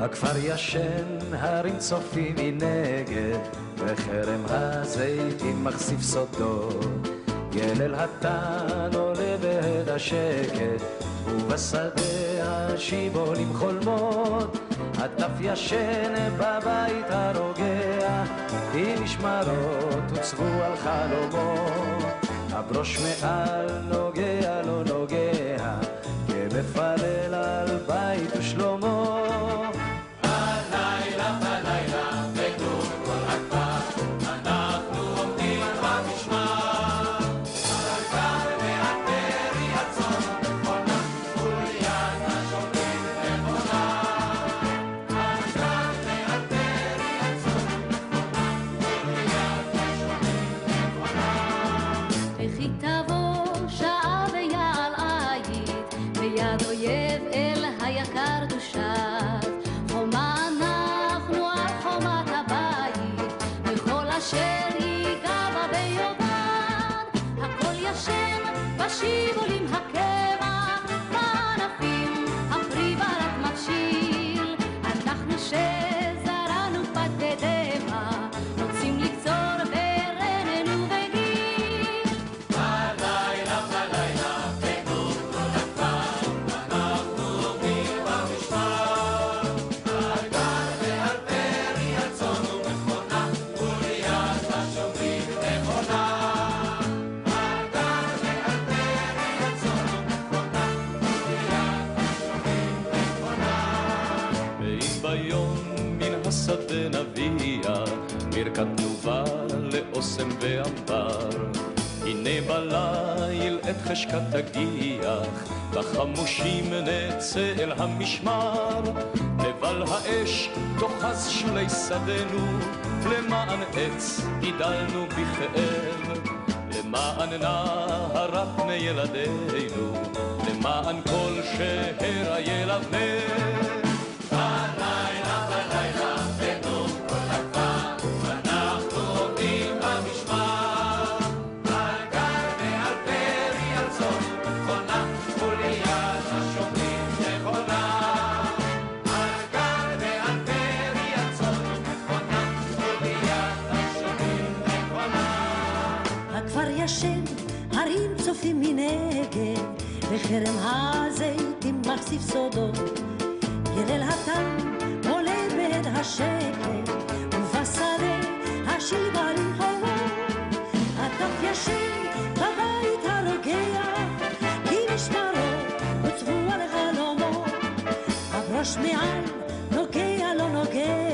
הכפר ישן, הרים צופים מנגד, וחרם הזיתים מחשיף סודות. גלל התן עולה בהד השקט, ובשדה השיבולים חולמות. הטף ישן בבית הרוגע, עם משמרות הוצבו על חלומות. הברוש מעל נוגע לא נוגע, כמפלל על בית ושלמה. הלילה בלילה בגדול כל הכפר, אנחנו עומדים במשמר. על גר והפרי הצאן, נכונה, וליד השומרים נכונה. על גר והפרי הצאן, נכונה, וליד השומרים נכונה. וכי תבוא שעה ויעל עית, ביד אויב אל היקר תושב. חומה אנחנו על חומת הבית, וכל אשר ייגע בה ביובן. הכל ישן בשיבולים הקמח, בענפים הפרי ברק מבשיל. אנחנו שזרענו פת ודמע, רוצים לקצור ברננו וגיל. הלילה בלילה בגדול כל הכפר, אנחנו עומדים במשמר. על גר ועל פרי הצאן ומכונה, וליד השומרים נכונה. על גר ועל פרי הצאן ומכונה, וליד השומרים נכונה. ואם ביום מן השדה נביאה, ברכת תנובה לאוסם ואמבר. הנה בליל את חשכת תגיח, בחמושים נצא אל המשמר. נבל האש תאחז שולי שדנו, למען עץ גידלנו בכאב. למען נהרת פני ילדינו, למען כל שהרה ילבב. הלילה בלילה בגדול כל הכפר, אנחנו עומדים במשמר. על גר ועל פרי הצאן ומכונה, וליד השומרים נכונה. על גר ועל פרי הצאן ומכונה, וליד השומרים נכונה. הכפר ישן, הרים צופים מנגד, וחרם הזיתים מחשיף סודות. גלל התן עולה בהד השקט, ובשדה השיבולים חומות. הטף ישן בבית הרוגע, כי משמרות הוצבו על חלומות. הברוש מעל נוגע לא נוגע,